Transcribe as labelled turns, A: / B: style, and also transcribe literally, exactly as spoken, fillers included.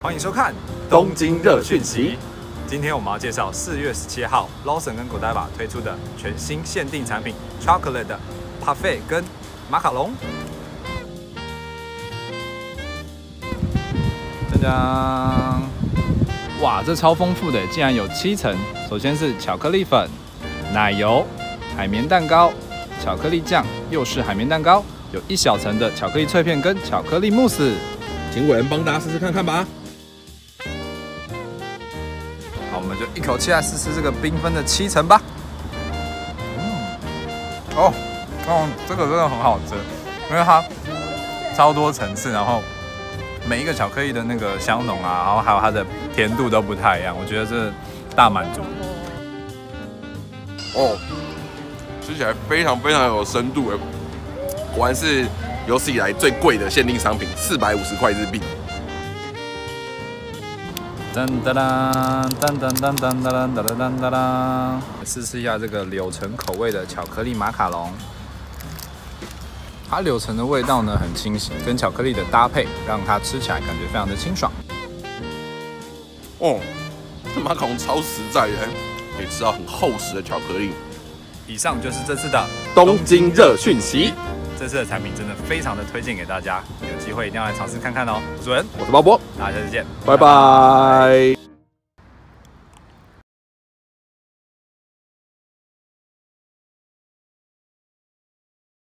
A: 欢迎收看《
B: 东京热讯息》。
A: 今天我们要介绍四月十七号 Lawson 跟 Godiva 推出的全新限定产品 Chocolate 的 Parfait 跟马卡龙。
C: 짜잔！哇，这超丰富的，竟然有七层。首先是巧克力粉、奶油、海绵蛋糕、巧克力酱，又是海绵蛋糕，有一小层的巧克力脆片跟巧克力慕斯。
B: 请伟恩帮大家试试看看吧。
A: 好，我们就一口气来试试这个缤纷的七层吧。嗯，哦，哦，这个真的很好吃，因为它超多层次，然后每一个巧克力的那个香浓啊，然后还有它的甜度都不太一样，我觉得这大满足。
B: 哦，吃起来非常非常有深度哎，果然是有史以来最贵的限定商品，四百五十块日币。
C: 噔噔噔噔噔噔噔噔噔噔噔噔，
A: 试试一下这个柳橙口味的巧克力马卡龙。它柳橙的味道呢很清晰，跟巧克力的搭配让它吃起来感觉非常的清爽。
B: 哦，这马卡龙超实在的，可以吃到很厚实的巧克力。
A: 以上就是这次的
B: 东京热讯息，
A: 这次的产品真的非常的推荐给大家，有机会一定要来尝试看看哦。我是文，
B: 我是鲍勃，
A: 大家下次见，
B: 拜拜。